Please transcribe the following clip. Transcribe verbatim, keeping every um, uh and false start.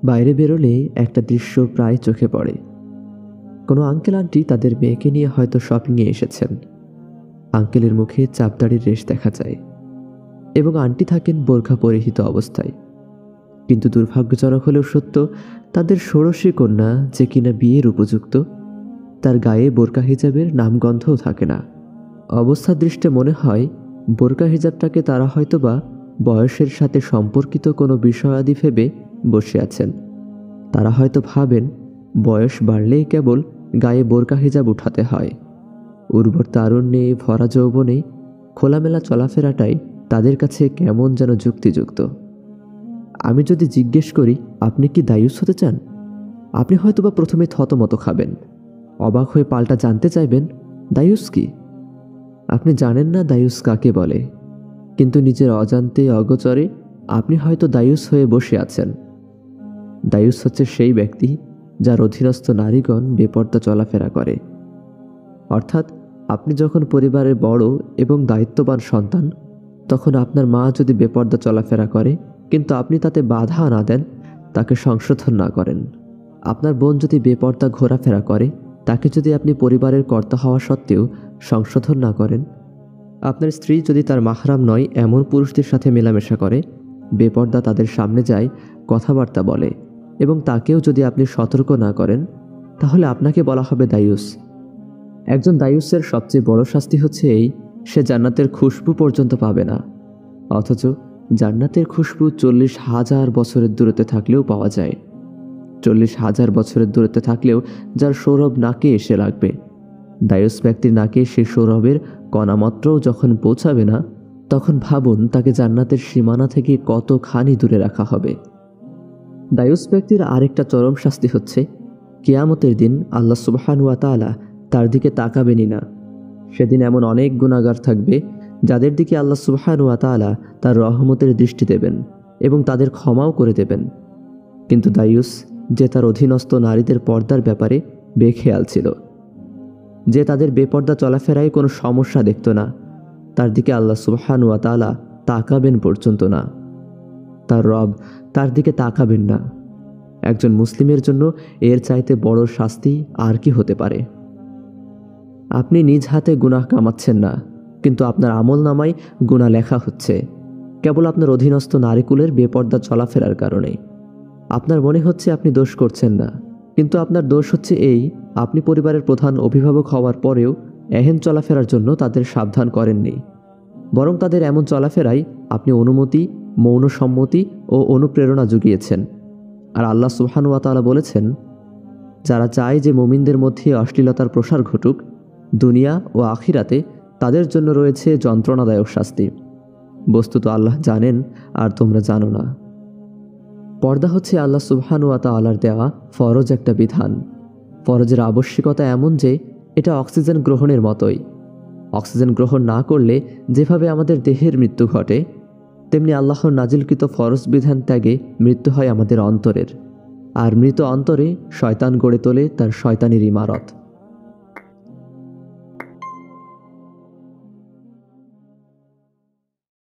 বাইরে বেরোলে একটা দৃশ্য প্রায় চোখে পড়ে। কোনো আঙ্কেল আন্টি তাদের মেয়েকে নিয়ে হয়তো শপিংয়ে এসেছেন। আঙ্কেলের মুখে চাপদাড়ির রেশ দেখা যায় এবং আন্টি থাকেন বোরখা পরিহিত অবস্থায়। কিন্তু দুর্ভাগ্যজনক হলেও সত্য, তাদের ষোড়শী কন্যা যে কিনা বিয়ের উপযুক্ত, তার গায়ে বোরকা হিজাবের নামগন্ধও থাকে না। অবস্থা দৃষ্টে মনে হয় বোরকা হিজাবটাকে তারা হয়তোবা বয়সের সাথে সম্পর্কিত কোনো বিষয়াদি ভেবে বসে আছেন। তারা হয়তো ভাবেন বয়স বাড়লেই কেবল গায়ে বোরকা হিজাব উঠাতে হয়। উর্বর তারুণ্যে ভরা যৌবনে খোলামেলা চলাফেরাটাই তাদের কাছে কেমন যেন যুক্তিযুক্ত। আমি যদি জিজ্ঞেস করি আপনি কি দায়ুস হতে চান, আপনি হয়তোবা প্রথমে থতমত খাবেন, অবাক হয়ে পাল্টা জানতে চাইবেন দায়ুস কি। আপনি জানেন না দায়ুস কাকে বলে, কিন্তু নিজের অজান্তে অগোচরে আপনি হয়তো দায়ুস হয়ে বসে আছেন। দায়ুস হচ্ছে সেই ব্যক্তি যার অধীনস্থ নারীগণ বেপর্দা চলাফেরা করে। অর্থাৎ আপনি যখন পরিবারের বড় এবং দায়িত্ববান সন্তান, তখন আপনার মা যদি বেপর্দা চলাফেরা করে কিন্তু আপনি তাতে বাধা না দেন, তাকে সংশোধন না করেন, আপনার বোন যদি বেপর্দা ঘোরাফেরা করে তাকে যদি আপনি পরিবারের কর্তা হওয়া সত্ত্বেও সংশোধন না করেন, আপনার স্ত্রী যদি তার মাহরাম নয় এমন পুরুষদের সাথে মেলামেশা করে, বেপর্দা তাদের সামনে যায়, কথাবার্তা বলে এবং তাকেও যদি আপনি সতর্ক না করেন, তাহলে আপনাকে বলা হবে দায়ুস। একজন দায়ুসের সবচেয়ে বড় শাস্তি হচ্ছে এই, সে জান্নাতের খুশবু পর্যন্ত পাবে না। অথচ জান্নাতের খুশবু চল্লিশ হাজার বছরের দূরত্বে থাকলেও পাওয়া যায়। চল্লিশ হাজার বছরের দূরত্বে থাকলেও যার সৌরভ নাকে এসে লাগবে, দায়ুস ব্যক্তির নাকে সেই সৌরভের কণামাত্রও যখন পৌঁছাবে না, তখন ভাবুন তাকে জান্নাতের সীমানা থেকে কতখানি দূরে রাখা হবে। দায়ুস ব্যক্তির আরেকটা চরম শাস্তি হচ্ছে কিয়ামতের দিন আল্লাহ সুবহানাহু ওয়া তাআলা তার দিকে তাকাবেনই না। সেদিন এমন অনেক গুনাহগার থাকবে যাদের দিকে আল্লাহ সুবহানাহু ওয়া তাআলা তার রহমতের দৃষ্টি দেবেন এবং তাদের ক্ষমাও করে দেবেন। কিন্তু দায়ুস, যে তার অধীনস্থ নারীদের পর্দার ব্যাপারে বেখেয়াল ছিল, যে তাদের বেপর্দা চলাফেরায় কোনো সমস্যা দেখত না, তার দিকে আল্লাহ সুবহানাহু ওয়া তাআলা তাকাবেন পর্যন্ত না। তার রব তার দিকে তাকাবেন না। একজন মুসলিমের জন্য এর চাইতে বড় শাস্তি আর কি হতে পারে? আপনি নিজ হাতে গুনাহ কামাচ্ছেন না, কিন্তু আপনার আমল নামায় গুনাহ লেখা হচ্ছে কেবল আপনার অধীনস্থ নারীকুলের বেপর্দা চলাফেরার কারণে। আপনার মনে হচ্ছে আপনি দোষ করছেন না, কিন্তু আপনার দোষ হচ্ছে এই, আপনি পরিবারের প্রধান অভিভাবক হওয়ার পরেও এহেন চলাফেরার জন্য তাদের সাবধান করেননি, বরং তাদের এমন চলাফেরায় আপনি অনুমতি, মৌন সম্মতি ও অনুপ্রেরণা জুগিয়েছেন। আর আল্লাহ সুবহানাহু ওয়া তাআলা বলেছেন, যারা চায় যে মুমিনদের মধ্যে অশ্লীলতার প্রসার ঘটুক, দুনিয়া ও আখিরাতে তাদের জন্য রয়েছে যন্ত্রণাদায়ক শাস্তি। বস্তুত আল্লাহ জানেন আর তোমরা জানো না। পর্দা হচ্ছে আল্লাহ সুবহানাহু ওয়া তাআলার দেওয়া ফরজ একটা বিধান। ফরজের আবশ্যিকতা এমন যে এটা অক্সিজেন গ্রহণের মতোই। অক্সিজেন গ্রহণ না করলে যেভাবে আমাদের দেহের মৃত্যু ঘটে, তেমনি আল্লাহর নাজিলকৃত ফরজ বিধান ত্যাগে মৃত্যু হয় আমাদের অন্তরের। আর মৃত অন্তরে শয়তান গড়ে তোলে তার শয়তানির ইমারত।